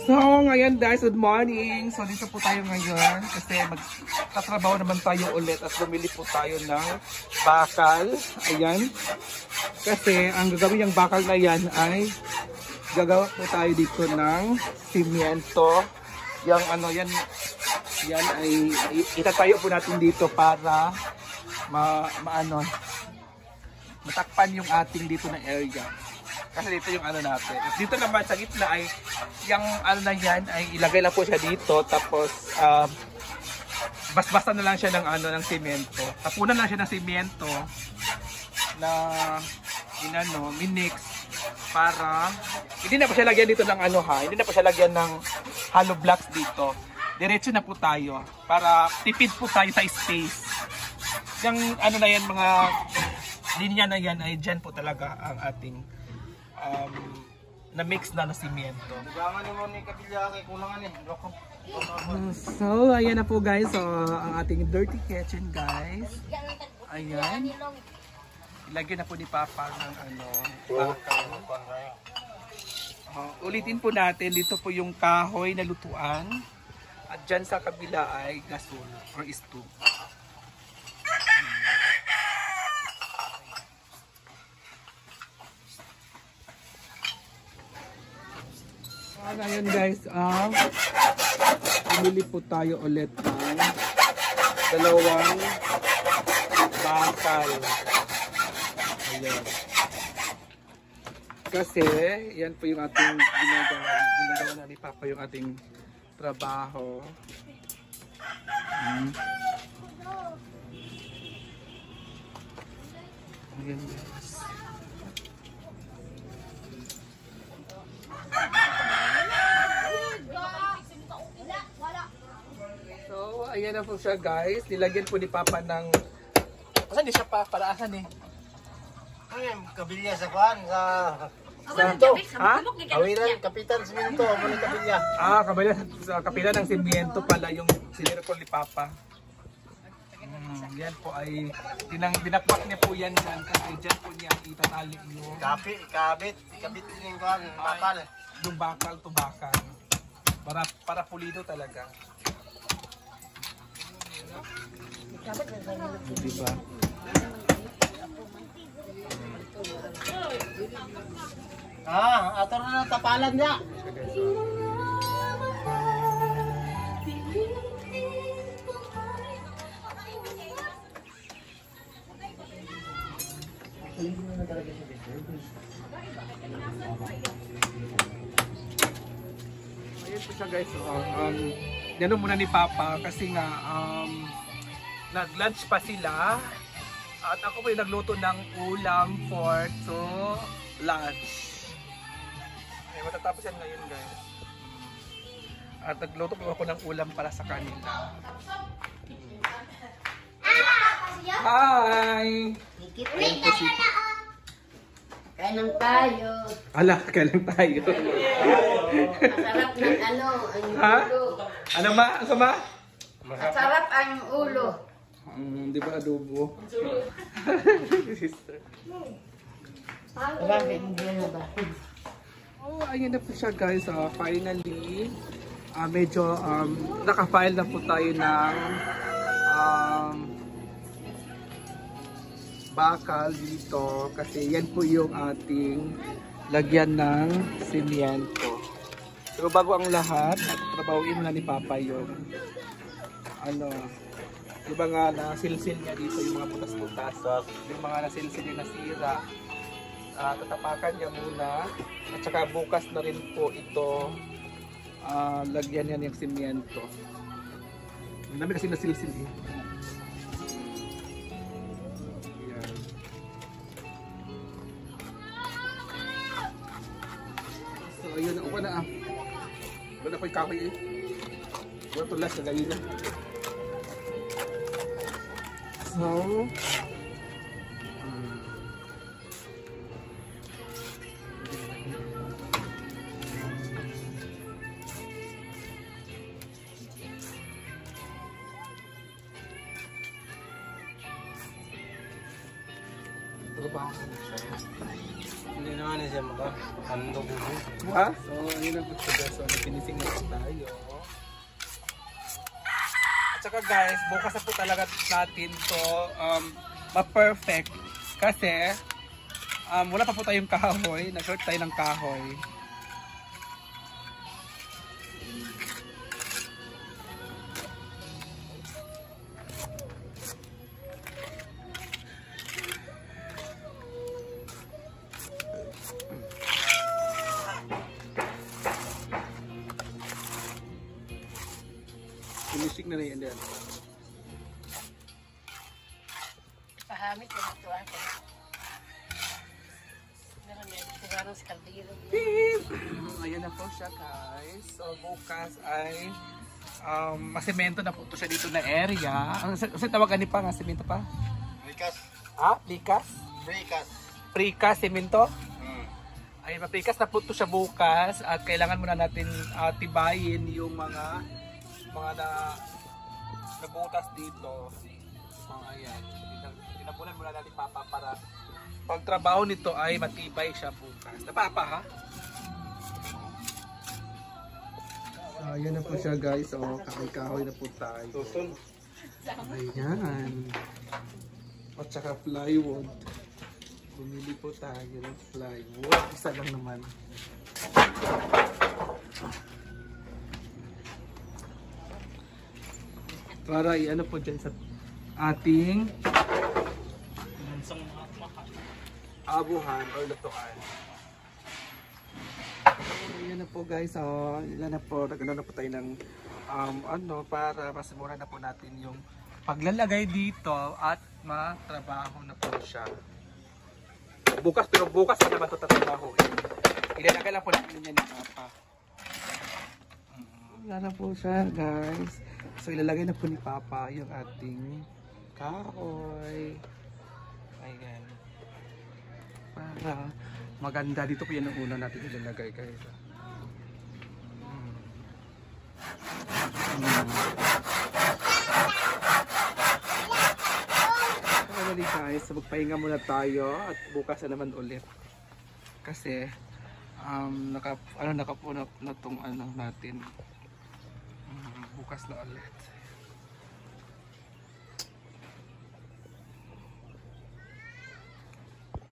So, ngayon guys, good morning. So, dito po tayo ngayon kasi magtatrabaho naman tayo ulit at bumili po tayo ng bakal. Ayan. Kasi ang gagawin yung bakal na yan ay gagawa po tayo dito ng simyento. Yung ano yan ay itatayo po natin dito para matakpan yung ating dito na area. Kasi dito yung ano natin. At dito naman sa gitna ay yung ano na yan ay ilagay lang po siya dito tapos basbasa na lang siya ng ano ng semento. Tapunan lang siya ng semento na minix para hindi na po siya lagyan dito ng ano hindi na po siya lagyan ng hollow blocks dito. Diretso na po tayo para tipid po tayo sa space. Yung ano na yan mga linya na yan ay dyan po talaga ang ating na mix na simyento. So, ayan na po guys. So, ang ating dirty kitchen guys. Ayan. Ilagyan na po ni Papa ng ulitin po natin. Dito po yung kahoy na lutuan. At dyan sa kabila ay gasol or stove. Ngayon guys, bumili po tayo ulit ng dalawang bakal. Ayan. Kasi yan po yung ating ginagawa na ni Papa yung ating trabaho. Ayan guys. So, ayan na po siya guys. Nilagyan po ni Papa ng... Asan di siya pa? Para asan eh? Ano kabilya sa kuhan? Sa ito? Ha? Awiran, kapitan simento. Ano kabilya? Sa kapila ng simyento pala yung sinirapol ni Papa. Yan po ay binakwak niya po yan dyan kasi dyan po niya itatali yung... Kabit din yung kuhan, bakal. Yung bakal to bakal. Para pulido talaga. Diba? Ato na tapalan niya. Ayan po siya guys. Yan muna ni Papa kasi nga nag-lunch pa sila at ako po yung nagluto ng ulam for lunch. Ay, matatapos yan ngayon guys. At nagluto po ako ng ulam para sa kanila. Hi! Kailan tayo? Ala, kailan tayo? Masarap ng ang ha? ulo. Ano ma? Ano ma? Masarap ang ulo. Di ba adobo? Sister. Bakit hindi na ba? Oh, ayun na po siya guys. Finally, medyo nakafile na po tayo ng bakal dito kasi yan po yung ating lagyan ng simyento. Pero bago ang lahat, trabahuin na ni Papa yung diba nga nasilsil niya dito yung mga putas-putas, yung mga nasilsil yung nasira. Tatapakan niya muna at saka bukas na rin po ito lagyan niya ng simyento. Ang dami kasi nasilsil eh. Ayun, upo na Wala ko yung kahoy eh. Wala tulas na gayon na. So, Trabaho ko na siya. Hindi naman siya maka. Ano bubo? Ha? So, ayun ang gusto guys. So, finising na po tayo. At saka guys, bukas na po talaga natin to ma-perfect. Kasi, wala pa po tayong kahoy. Nag-short tayo ng kahoy. Finishing na na yan. Pahamit ko ito ako. Meron yan. Siguro sa kaldero. Ayan na po siya guys. So bukas ay masemento na po ito siya dito na area. Ang tawagan ni pa nga semento pa? Precast. Likas? Precast. Precast semento? Ay maprecast na po ito siya bukas at kailangan muna natin tibayin yung mga nabutas dito. Mga yan. Tinapunan muna natin papa para pagtrabaho nito ay matibay siya bukas. Napapa ha? Ayan na po siya guys. O, kahoy na po tayo. Susun. Ayan. At saka plywood. Bumili po tayo ng plywood. Isa lang naman. Para i-ano po dyan sa ating abuhan or lutuan. Ayan na po guys, ilan na po, nagano na po tayo ng para masimura na po natin yung paglalagay dito at matrabaho na po siya. Bukas, pero bukas na naman ito tatrabaho. Ilalagay lang po natin yan ng papa. Ayan na po siya guys. So ilalagay na po ni Papa yung ating kahoy. Ayan. Para maganda. Dito po yan ang una natin ilalagay guys. Finally guys, so magpahinga muna tayo at bukas na naman ulit. Kasi nakapuno na tong natin. Bukas na ulit.